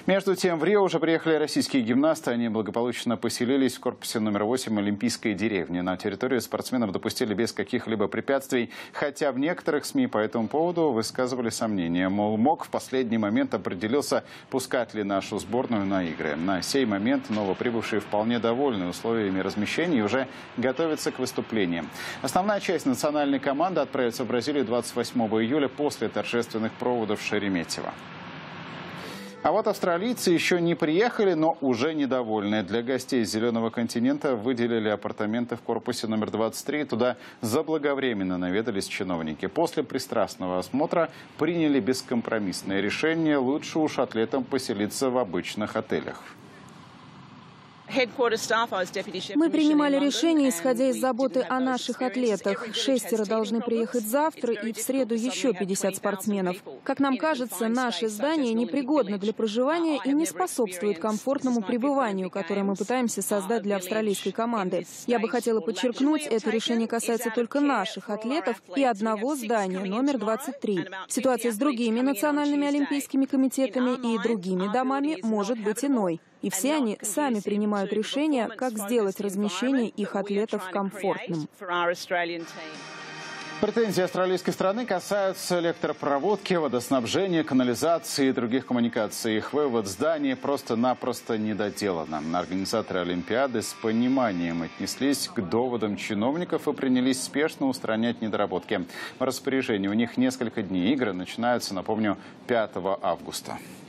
Между тем, в Рио уже приехали российские гимнасты. Они благополучно поселились в корпусе номер 8 Олимпийской деревни. На территорию спортсменов допустили без каких-либо препятствий, хотя в некоторых СМИ по этому поводу высказывали сомнения. Мол, МОК в последний момент определился, пускать ли нашу сборную на игры. На сей момент новоприбывшие вполне довольны условиями размещения и уже готовятся к выступлениям. Основная часть национальной команды отправится в Бразилию 28 июля после торжественных проводов в Шереметьево. А вот австралийцы еще не приехали, но уже недовольны. Для гостей Зеленого континента выделили апартаменты в корпусе номер 23. Туда заблаговременно наведались чиновники. После пристрастного осмотра приняли бескомпромиссное решение: лучше уж атлетам поселиться в обычных отелях. Мы принимали решение, исходя из заботы о наших атлетах. 6 должны приехать завтра, и в среду еще 50 спортсменов. Как нам кажется, наше здание непригодно для проживания и не способствует комфортному пребыванию, которое мы пытаемся создать для австралийской команды. Я бы хотела подчеркнуть, это решение касается только наших атлетов и одного здания, номер 23. Ситуация с другими национальными олимпийскими комитетами и другими домами может быть иной. И все они сами принимают решение, как сделать размещение их атлетов комфортным. Претензии австралийской страны касаются электропроводки, водоснабжения, канализации и других коммуникаций. Их вывод здания просто-напросто недоделано. Организаторы Олимпиады с пониманием отнеслись к доводам чиновников и принялись спешно устранять недоработки. В распоряжении у них несколько дней. Игры начинаются, напомню, 5 августа.